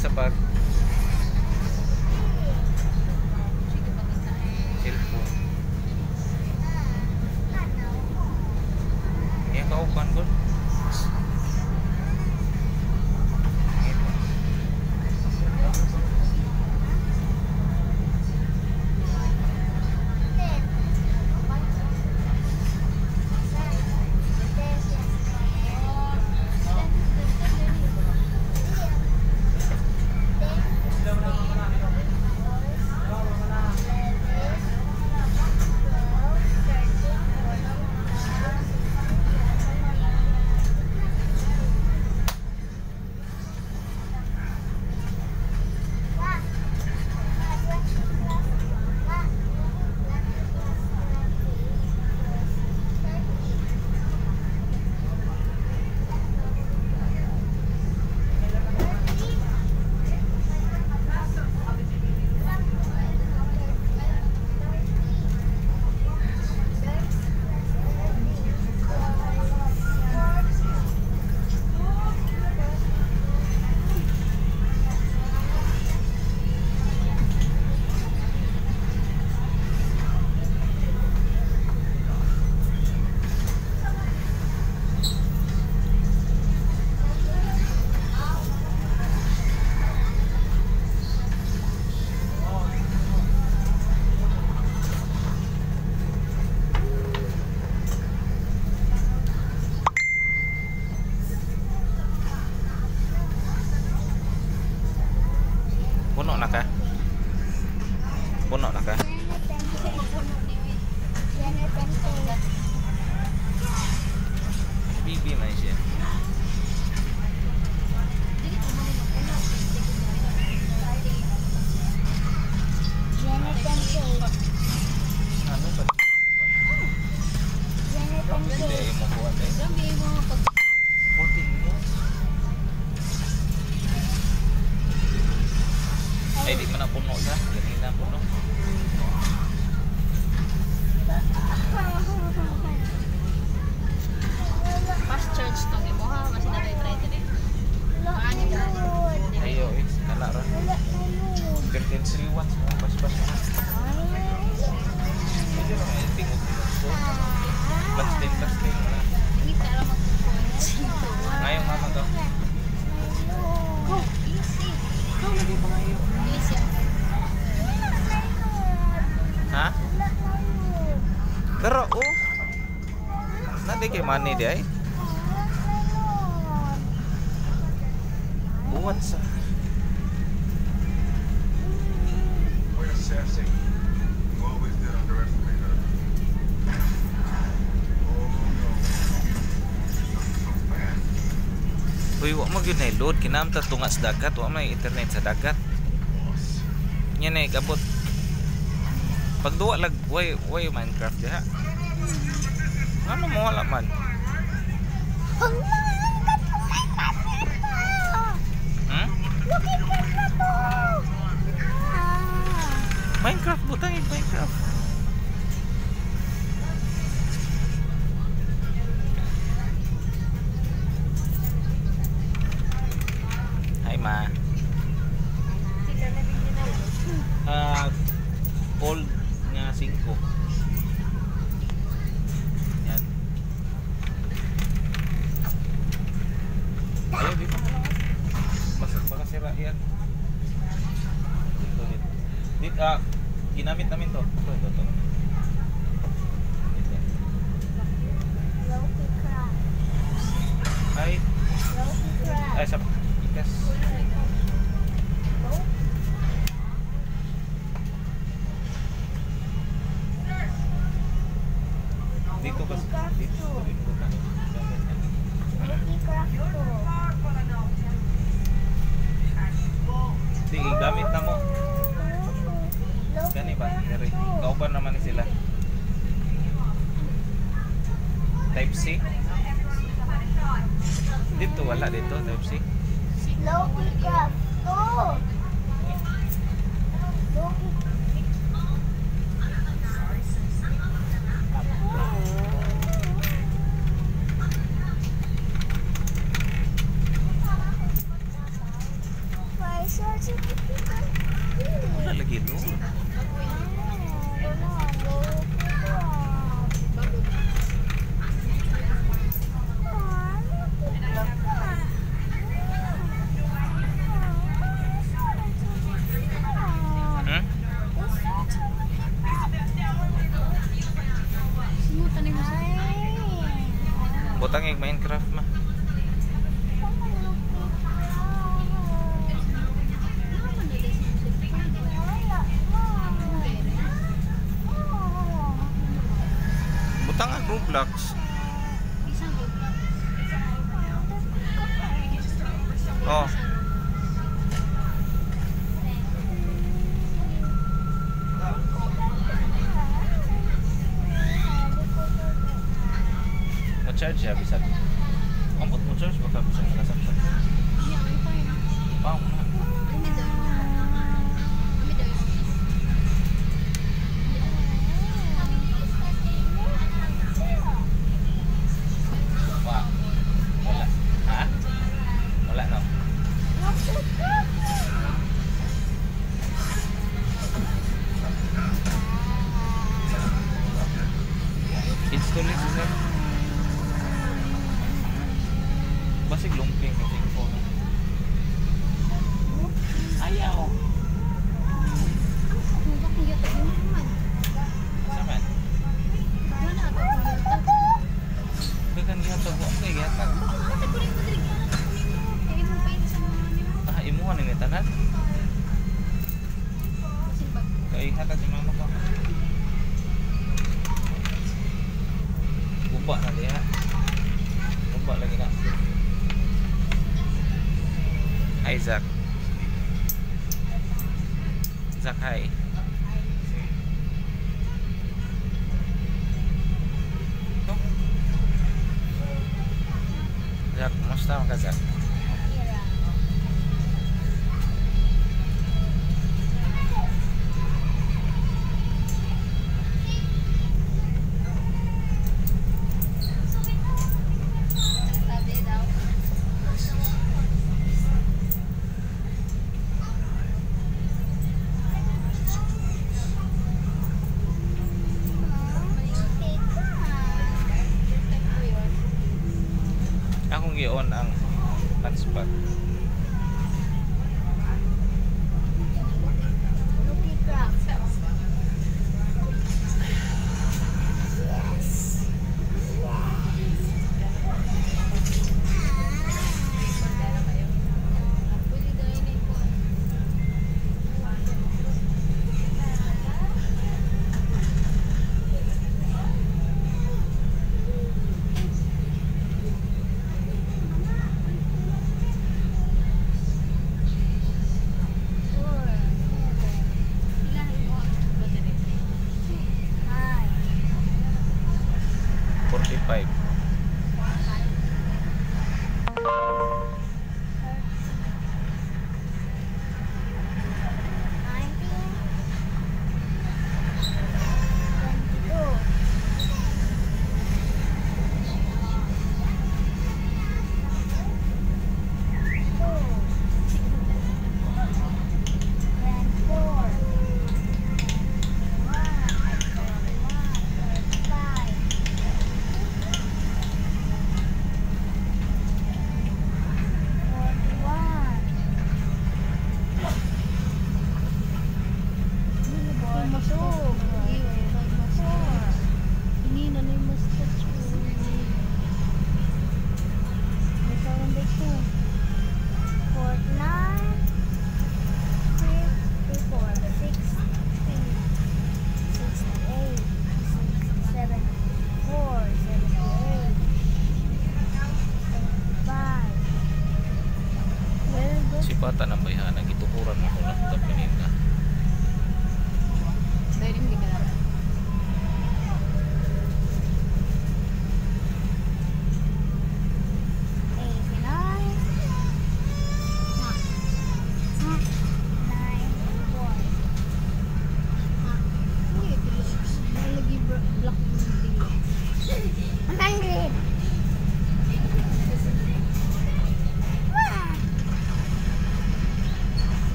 sa pag cellphone. Yan kauban ko. Puno na ka? Puno na ka? Bibi man siya. Ano ba? Hindi mo buwan eh. 14 minutes. Ay, di man na puno sa. Ganina puno. Fast charge to ni mo ha. Kasi na-try din. Paano ba? Ayo, kala ra. 13 watts mo pas-pas. Medyo na may tingog-tingog ko. Plastic. Hindi ka alam mag-point. Ngayong mama to. Oh, easy. Lagi pa ngayon. Easy. Ha? Pero oh. Nanti kay money di ay. Buwan sa. We're assessing. You always did underestimate her. Oh no. So bad. Uy, wa mo gyud na load kinamta tunga sa dagat, wa may internet sa dagat. Nya na gabot. Pag duwa lag way Minecraft diha. Ano mo wala man? Hmm? Minecraft butang Minecraft. Hi ma. Old nga 5. Yan. Ayaw dito na lang. Baka sira yan. Dito, ginamit namin to. Ito. Ay, sa ikas. Dito kasi dito ka. Sige, gamit na mo. Gani ba? Dari. Kauban naman ni sila. Type C. Dito wala dito Type C. Loki craft. Oh. Loki. Mag-load. Hmm? Simutan ni mo sa Butang yung Minecraft ma. Butang ang Roblox. isang Oh. Ma-charge siya bisag. Ambot mo charge baka bisag nakasaktan. Wow na. Wow. Wala. Ha? Wala no. Install it sir. Basig lumping kasi ko. Ayaw. Saman. Dagan gihatag ko kay gihatag. Ah, imuha ni tanan. Kay hatag si mama ko. Guba na diha. Guba lagi na. Isaac. Zach, hi. Ito. Zach, kumusta ka Zach? Akong gi-on ang hotspot. Lucky crab. Yes. Hi. 45. Bata ng bayhan nagitukuran mo kung laptop kanina. Dahil hindi ka lang.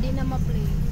Hindi na ma-play.